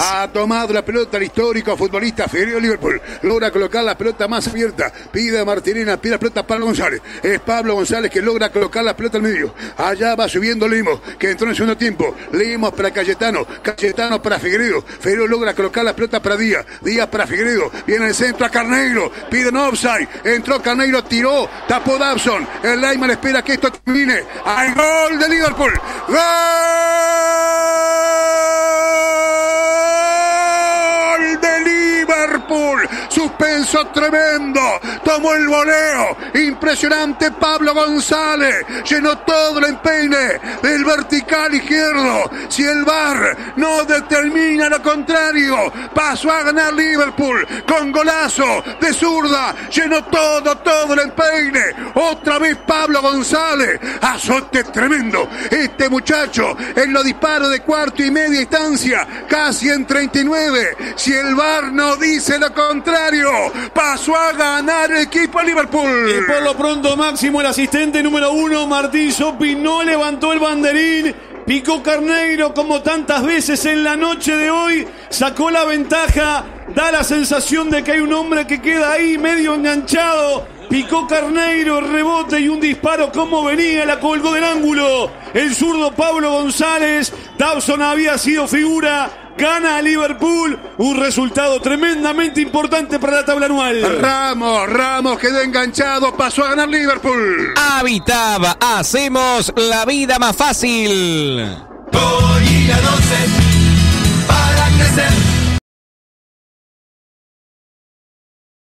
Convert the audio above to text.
Ha tomado la pelota el histórico futbolista Figueiredo Liverpool. Logra colocar la pelota más abierta. Pide a Martirena, pide la pelota para González. Es Pablo González que logra colocar la pelota al medio. Allá va subiendo Lemos, que entró en el segundo tiempo. Lemos para Cayetano. Cayetano para Figueiredo. Figueiredo logra colocar la pelota para Díaz. Díaz para Figueiredo. Viene el centro a Carneiro. Piden offside. Entró Carneiro, tiró. Tapó Dabson. El Leyman espera que esto termine. ¡Hay gol de Liverpool! ¡Gol de Liverpool! Suspenso tremendo. Tomó el voleo. Impresionante Pablo González. Llenó todo el empeine del vertical izquierdo. Si el VAR no determina lo contrario, pasó a ganar Liverpool con golazo de zurda. Llenó todo el empeine. Otra vez Pablo González. Azote tremendo. Este muchacho en los disparos de cuarto y media distancia. Casi en 39. Si el VAR no dice lo contrario, pasó a ganar el equipo Liverpool. Y por lo pronto, Máximo, el asistente número 1, Martín Sopi, no levantó el banderín. Picó Carneiro como tantas veces en la noche de hoy. Sacó la ventaja. Da la sensación de que hay un hombre que queda ahí medio enganchado. Picó Carneiro, rebote y un disparo como venía, la colgó del ángulo. El zurdo Pablo González. Dawson había sido figura. Gana a Liverpool, un resultado tremendamente importante para la tabla anual. Ramos quedó enganchado, pasó a ganar Liverpool. Habitaba, hacemos la vida más fácil. Hoy a 12 para crecer.